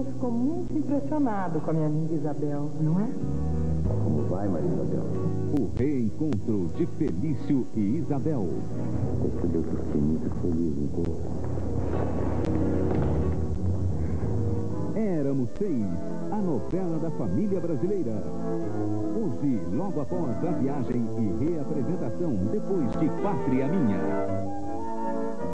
ficou muito impressionado com a minha amiga Isabel, não é? Como vai, Maria Isabel? O reencontro de Felício e Isabel. Percebeu que eu fiquei muito feliz um pouco. Éramos Seis, a novela da família brasileira. Hoje, logo após a viagem e reapresentação depois de Pátria Minha.